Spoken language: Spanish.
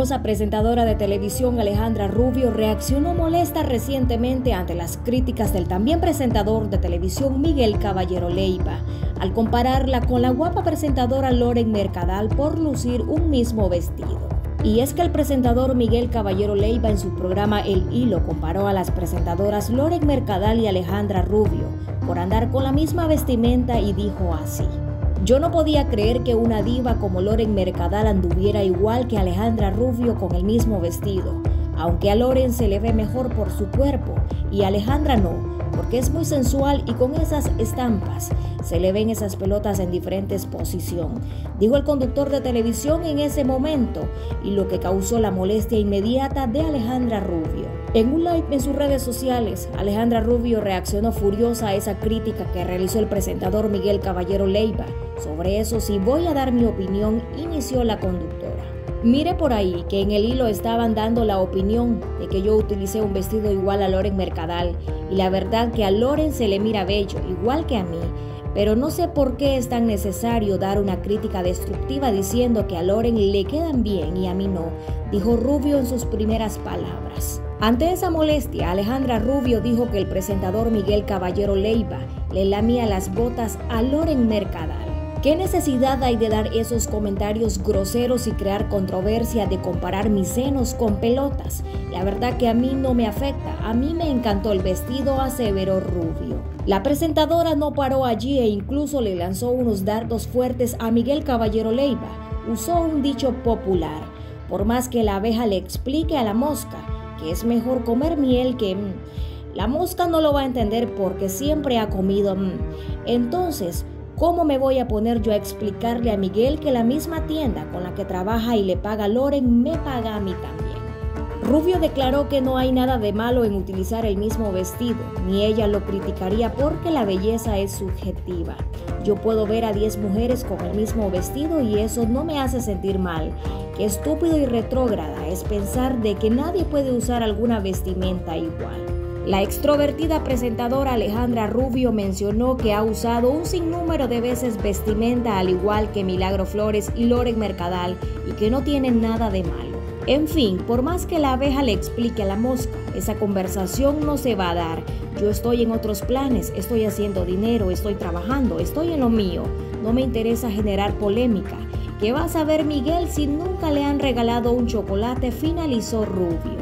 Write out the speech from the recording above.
famosa presentadora de televisión Alejandra Rubio reaccionó molesta recientemente ante las críticas del también presentador de televisión Miguel Caballero Leyva, al compararla con la guapa presentadora Loren Mercadal por lucir un mismo vestido. Y es que el presentador Miguel Caballero Leyva en su programa El Hilo comparó a las presentadoras Loren Mercadal y Alejandra Rubio por andar con la misma vestimenta y dijo así: "Yo no podía creer que una diva como Loren Mercadal anduviera igual que Alejandra Rubio con el mismo vestido, aunque a Loren se le ve mejor por su cuerpo y a Alejandra no, porque es muy sensual y con esas estampas se le ven esas pelotas en diferentes posiciones", dijo el conductor de televisión en ese momento, y lo que causó la molestia inmediata de Alejandra Rubio. En un live en sus redes sociales, Alejandra Rubio reaccionó furiosa a esa crítica que realizó el presentador Miguel Caballero Leyva. Sobre eso, si voy a dar mi opinión, inició la conductora. Mire por ahí que en El Hilo estaban dando la opinión de que yo utilicé un vestido igual a Loren Mercadal, y la verdad que a Loren se le mira bello, igual que a mí, pero no sé por qué es tan necesario dar una crítica destructiva diciendo que a Loren le quedan bien y a mí no, dijo Rubio en sus primeras palabras. Ante esa molestia, Alejandra Rubio dijo que el presentador Miguel Caballero Leyva le lamía las botas a Loren Mercadal. ¿Qué necesidad hay de dar esos comentarios groseros y crear controversia de comparar mis senos con pelotas? La verdad que a mí no me afecta, a mí me encantó el vestido, aseveró Rubio. La presentadora no paró allí e incluso le lanzó unos dardos fuertes a Miguel Caballero Leyva. Usó un dicho popular: por más que la abeja le explique a la mosca que es mejor comer miel que la mosca no lo va a entender porque siempre ha comido Entonces, ¿cómo me voy a poner yo a explicarle a Miguel que la misma tienda con la que trabaja y le paga a Loren me paga a mí también? Rubio declaró que no hay nada de malo en utilizar el mismo vestido, ni ella lo criticaría porque la belleza es subjetiva. Yo puedo ver a 10 mujeres con el mismo vestido y eso no me hace sentir mal. Qué estúpido y retrógrada es pensar de que nadie puede usar alguna vestimenta igual. La extrovertida presentadora Alejandra Rubio mencionó que ha usado un sinnúmero de veces vestimenta al igual que Milagro Flores y Loren Mercadal y que no tienen nada de malo. En fin, por más que la abeja le explique a la mosca, esa conversación no se va a dar. Yo estoy en otros planes, estoy haciendo dinero, estoy trabajando, estoy en lo mío. No me interesa generar polémica. ¿Qué va a saber Miguel si nunca le han regalado un chocolate?, finalizó Rubio.